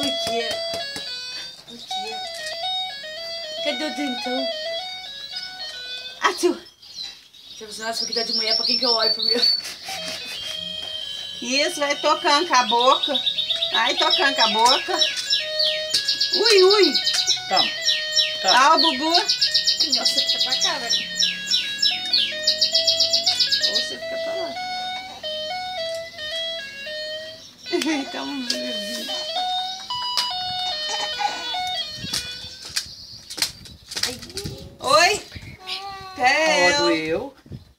Por quê? Por quê? Cadê o dentão? Atio! Deixa eu ver se nós que dá de manhã pra quem que eu olho primeiro. Isso, vai tocando com a boca. Vai tocando com a boca. Ui, ui. Toma. Ó, o Bubu. Nossa, fica pra cá, velho. Ou você fica pra lá. Calma, meu bebê. Oi. Theo. Doeu.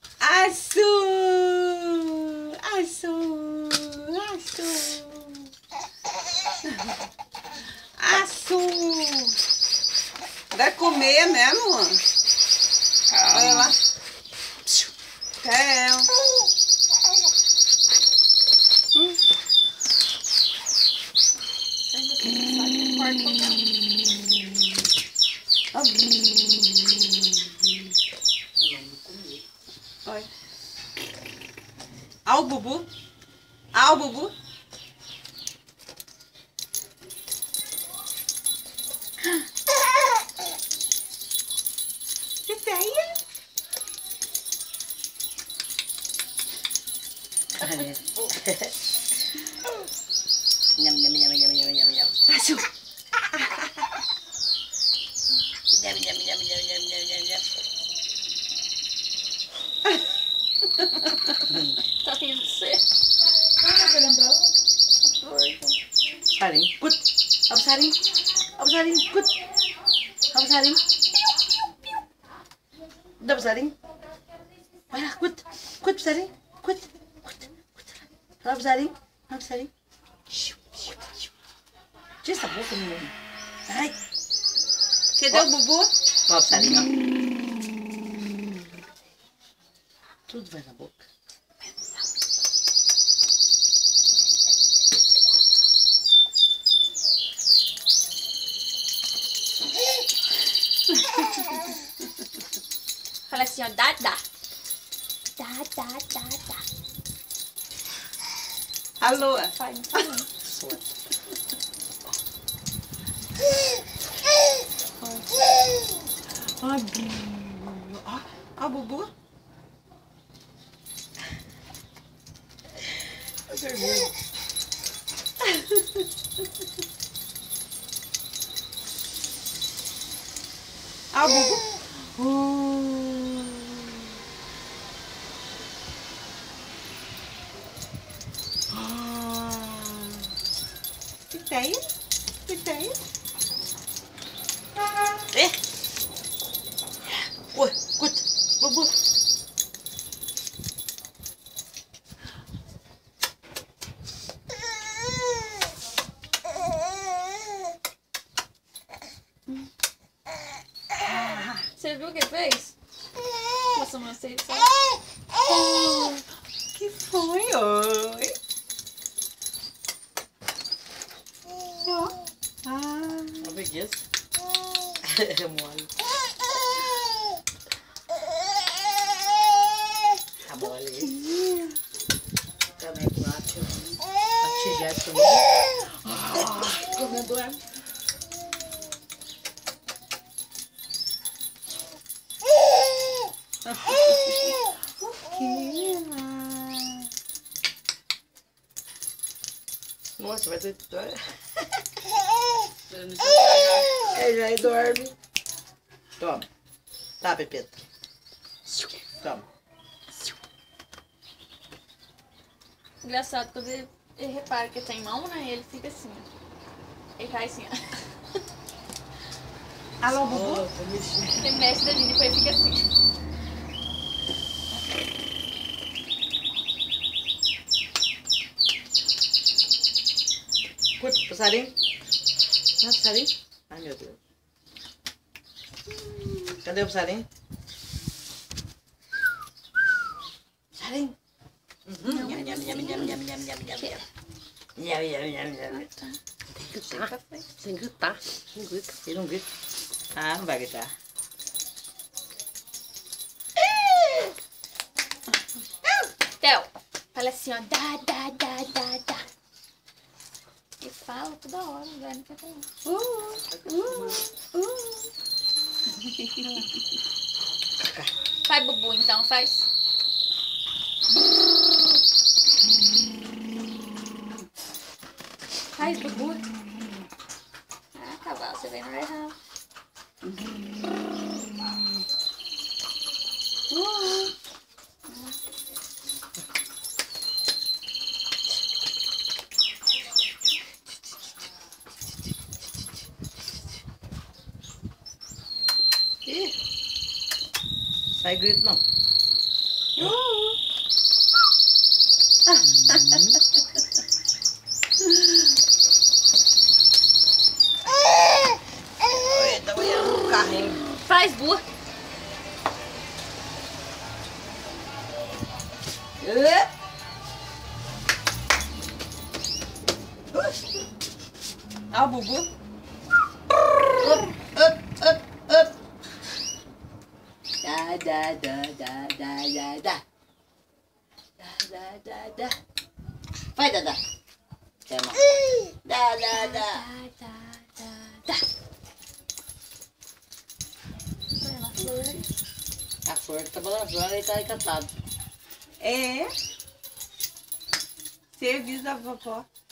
Azul. Azul. Azul. Azul. Vai comer mesmo? Olha lá. Theo. Olha. Ó o Bubu. Ó o Bubu. Que ideia? Nham, nham, nham, nham, nham, nham, nham. Azul. Nham, nham, nham, nham, nham, nham, nham, nham. Tá rindo de você. Vai lembrar? Passarinho. Cut. Ó o passarinho. Ó o passarinho. Cut. Ó o passarinho. Dá o passarinho. Vai lá, cut. Cut, passarinho. Cut. Cut. Cut. Olha o passarinho. Olha o passarinho. Tira essa boca, menino. Ai. Cadê o Bubu? Ó o passarinho, ó. Tudo vai na boca. Fala assim, ó, dá. Dá. Alô. Faz, não faz não. Ó, ó o Bubu. Ó o Bubu. Que ideia? Que ideia? Ui, cut. Bubu. Você viu o que fez? Nossa, mãe, você sabe? Que foi? Oi. Ó. Uma preguiça. É mole. Tá mole. Também com a tigela também. Comendo ela. Nossa, vai ter história. Ele já dorme. Toma. Tá, Pepeta. Toma. Engraçado, quando ele repara que tem mão, né? Ele fica assim, ó. Ele cai assim, ó. Alô, Bubu? Ele mexe da vida e depois ele fica assim. Curte, passarinho. Ah, passarinho. Ai, meu Deus. Cadê o passarinho? Passarinho. Nham, nham, nham, nham, nham, nham, nham, nham, nham. Nham, nham, nham, nham. Tem que gritar. Tem que gritar. Não grita. Ele não grita. Ah, não vai gritar. Theo, fala assim, ó. Dá. E fala. fala toda hora, o Zé não quer falar. Faz Bubu então, faz. Faz Bubu. Ah, cavalo, você vem no errado. Ih, sai grito não. Tá olhando no carrinho. Faz Bu. Ah, o Bubu. Vai, Dada. Chama. Dada. A flor que tá balançando, ele tá encantado. É. Serviço da vovó.